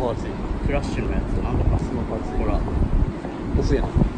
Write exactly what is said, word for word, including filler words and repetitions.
パチ。 フラッシュのやつなんだかスマパチ。 ほら押すやん。